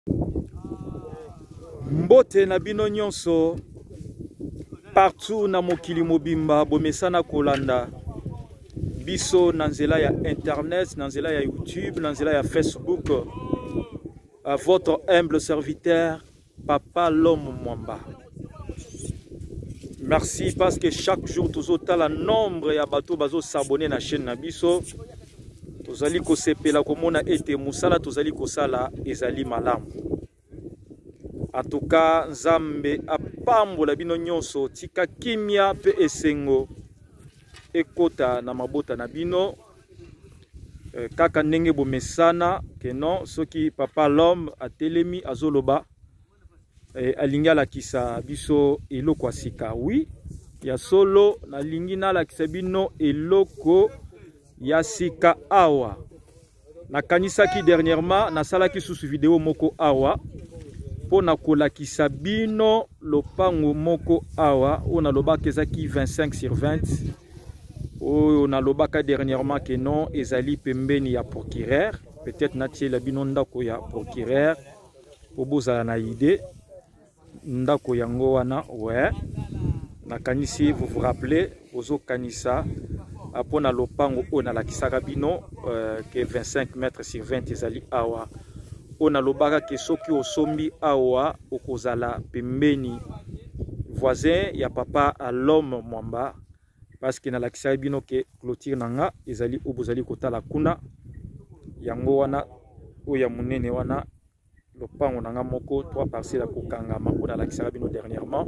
Mbote na bino nyonso partout na mokili mobimba bomesana kolanda biso na nzela ya internet, na nzela ya YouTube, na nzela ya Facebook. À votre humble serviteur Papa L'Homme Mwamba. Merci parce que chaque jour tous autant la nombre ya bato bazo s'abonner na chaîne na biso. Tozali ko sepela komona ete musala tozali ko sala ezali malamu. En tout cas, Nzambe apambola bino nyonso tika kimia pe esengo ekota na mabota na bino kaka ndenge bomesana ke non soki Papa L'Homme atelemi azoloba alinga la kisa biso eloko asika. Oui, ya solo na lingina la kisa bino eloko ya sika awa. Na kanisaki dernièrement na salaki sous vidéo moko awa pona kolakisa bino lopango moko awa ona lobaka ezaki 25/20 on a lobaka dernièrement que non ezali pembeni ya procureur peut-être natie la bino ndako ya procureur obozala na idée ndako yango wana ouais na kanisi vous vous rappelez ozo kanisa apona lopango ona lakisaka bino que 25 mètres sur 20 ezali awa. On a lobaka ke soki osombi awa okozala pembeni voisin ya Papa L'Homme Mwamba parce que na lakisa bino ke clôture nanga ezali obozali kotala kuna yango wana oya munene wana lopango nanga moko 3 parcelles kokangama on a lakisa bino dernièrement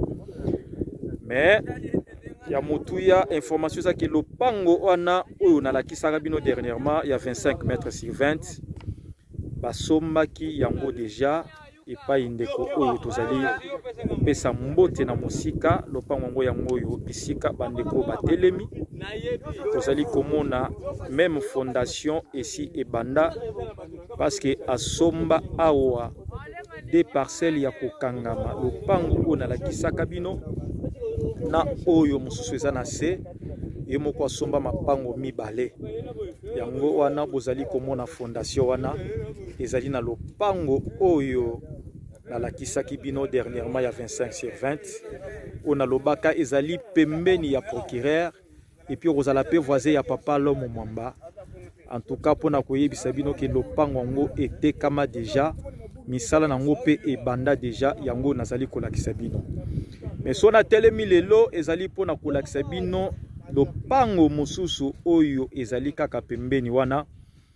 mais ya motuya information ça que lopango wana oyo na lakisa bino dernièrement il y a 25 mètres sur 20 basombaki yango deja epai ndeko oyo tozali kopesa mbote na mosika lopango ngo yango oyo bisika bandeko batelemi tozali komona même fondation ici ebanda parce que asomba awa des parcelles ya kokangama lopango oyo nalakisaka bino na oyo mosusu eza na se ye moko asomba mapango mibale yango wana bozali komona fondation wana ezali na lopango oyo na lakisaki bino dernièrement ya 25/20 ona lobaka ezali pembeni ya procureur et puis ozala pe voisin ya Papa L'Homme Mwamba. En tout cas pona koyebisa bino ke lopango ngo etekama déjà misala nango pe ebanda déjà yango nazali kolakisa bino mais sona telemi lelo ezali pona kolakisa bino lopango mosusu oyo ezali kaka pembeni wana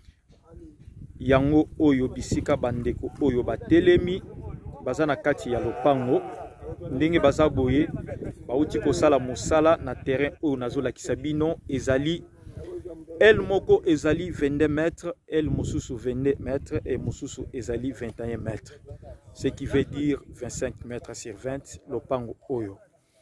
yango oyo bisika bandeko oyo batelemi baza na kati ya lopango ndenge baza boye bauti kosala musala na terrain oyo nazolakisa bino ezali el moko ezali 22 mètres el mosusu 22 mètres et mosusu ezali 21 mètres ce qui veut dire 25 mètres sur 20 lopango oyo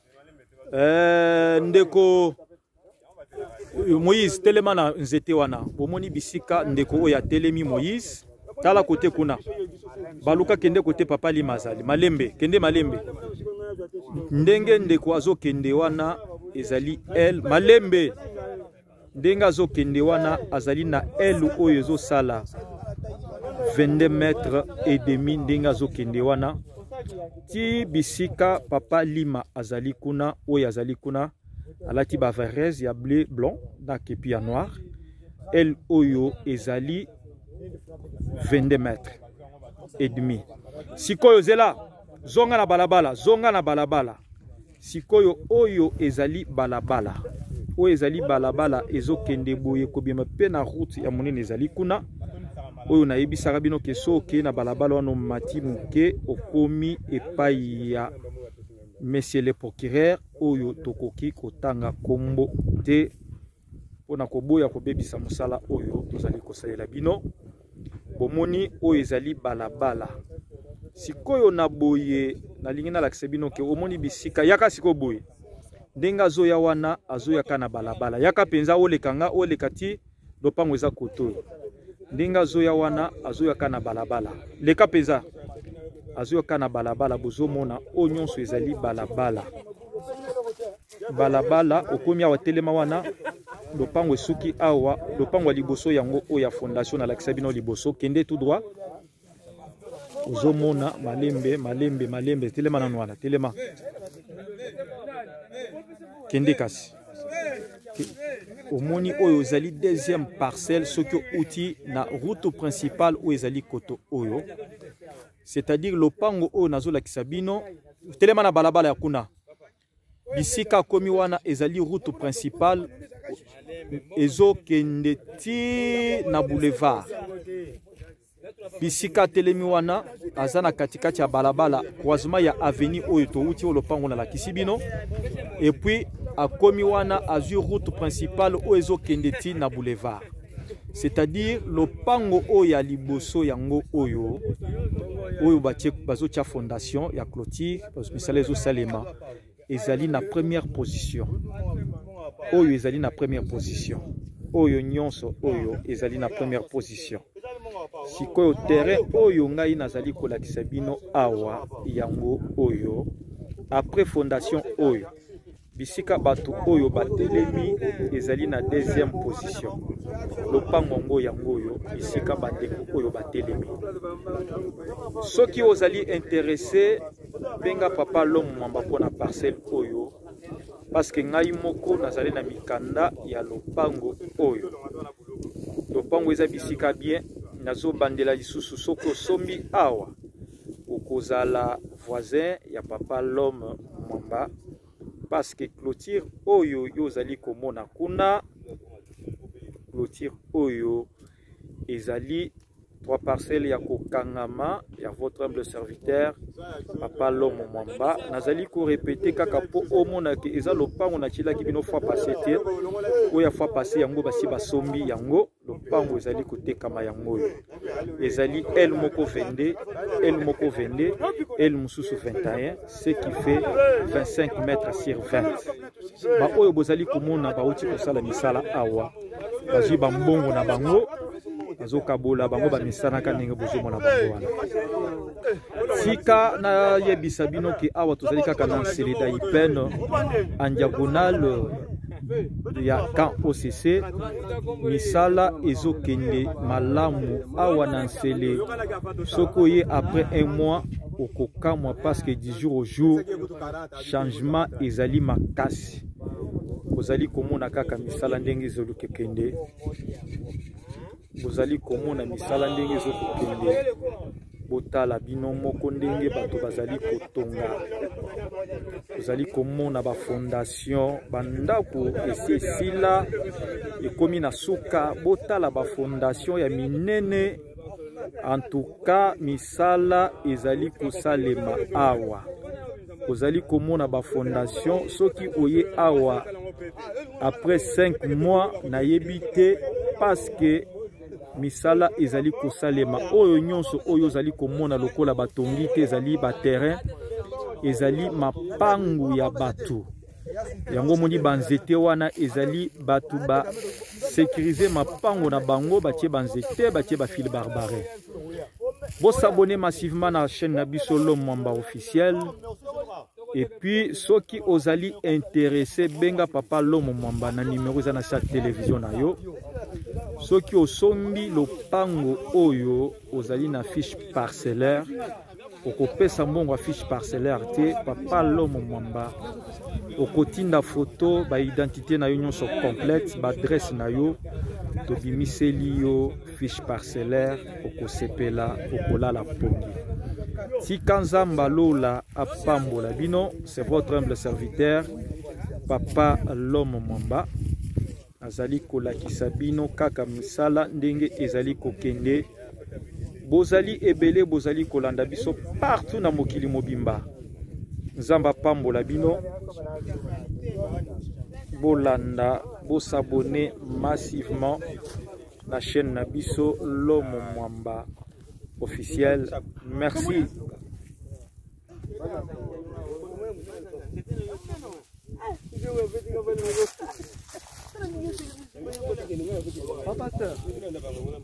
ndeko Moïse telema na nzete wana bomoni bisika ndeko oya telemi Moïse tala kote kuna baluka kende kote Papa Limazali malembe kende malembe ndenge ndeko azo kende wana ezali el malembe ndenga azo kende wana azali na el oyo ezo sala 22 mètres et demi ndenga azo kende wana ti bisika Papa Lima azali kuna oyo azali kuna alati ba varese ya bleu blanc na kepi ya noir el oyo ezali 22 mètres et demi sikoyo zela zonga na balabala sikoyo oyo ezali balabala oyo ezali balabala ezokende boye kobima pe na route ya monene ezali kuna oyo nayebisaka bino ke soki na balabala wana mati muke okomi epai ya Monsieur le procureur oyo tokoki kotanga kombo te pona koboya kobebisa musala oyo tozali kosalela bino bomoni oyo ezali balabala sikoyo na boye na lingina lakisa bino ke omoni bisika yaka siko boye ndenga zoya wana azoyaka na balabala yaka penza olekanga olekati lopango eza koto ndenga zoya wana azoyaka na balabala leka penza azoyoka na balabala bozomona o nyonso ezali balabala balabala okomi awa telema wana lopango esuki awa lopango liboso yango oya fondation na lakisa bino liboso kende tout droit ozomona malembe telema na noana telema kende kasi omoni oyo ezali deuxième parcelle soki outi na route principale oyo ezali koto oyo, c'est-à-dire lopango oyo nazolakisa bino telema na balabala ya kuna bisika komi wana ezali route principale ezokende ti na boulevard. Bisika telemi wana azana katikati ya balabala croisement ya avenue oyo to uti lopango na lakisi bino, et puis akomi wana azur route principale oyo ezokende ti na boulevard, c'est-à-dire lopango oyo ya liboso yango oyo bazotia fondation ya clôture parce que misala ezosalema ezali na première position oyo ezali na première position oyo nyonso oyo ezali na première position. Sikoyo terrain oyo ngai nazali kolakisa bino awa yango oyo après fondation oyo bisika bato oyo batelemi ezali na deuxième position. Lopango ngo yango oyo bisika bandeko oyo batelemi. Soki ozali intéressé benga papa Lom Mwamba pona parcelle oyo parce que ngai moko nazali na mikanda ya lopango oyo. Lopango eza bisika bien nazo bandela lisusu soko sombi awa okozala voisin ya papa Lom Mwamba parce que clôture oyo yozali komona kuna clôture oyo ezali 3 parcelles ya kokangama ya votre humble serviteur papa Lom Mwamba. Nazali ko répéter kaka po omona ke eza lopango na chilaki bino fois passé te oya fois passé yango basi basombi yango lopango ezali kotekama yango yo ezali el moko 22 el mususu 21, ce qui fait 25 mètres sur 20. Ba oyo bozali komona ba uti kosala misala awa bazwi bambongo na bango azokabola bango bamisana kanenge bozomona bango wana. Sika na yebisa bino ke awa tozali kaka na Selida Ipen en diagonale ya camp OCC misala ezokende malamu awa na nsele soko ye après un mois okokamwa parce que du jour au jour changement ezali makasi. Kozali komona kaka misala ndenge ezolukekende, bozali komona misala ndenge ezokokende botala bino moko ndenge bato bazali kotonga. Bozali komona ba fondation bandako esila ekomi na suka botala ba fondation ya minene. En tout cas misala ezali kosalema awa. Kozali komona ba fondation soki oye awa après 5 mois na yebite parce que misala ezali kosalema oyo nyonso oyo zali komona lokola batongi te ezali ba terrain ezali mapangu ya batu yango moni banzete wana ezali batu ba sécuriser mapango na bango batie banzete batie ba fil barbare. Bo s'abonner massivement na chaîne na biso Lom Mwamba officiel. Et puis soki ozali intéressé benga papa Lom Mwamba na numéro za na sa télévision na yo. Soki osombi lopango oyo ozali na fiche parcellaire okopesa mbongo a fiche parcellaire te papa Lom Mwamba okotinda photo ba identité na yo nyonso complète ba adresse na yo tobimiseli yo fiche parcellaire okosepela okolala pongi. Tika nzamba lola apambola bino, c'est votre humble serviteur papa Lom Mwamba. Azali kolakisa bino kaka misala ndenge ezali kokende. Bozali ebele bozali kolanda biso partout na mokili mobimba. Nzamba pambola bino. Bolanda, bo s'abonner massivement la chaîne na biso Lom Mwamba officiel. Merci. Pasteur.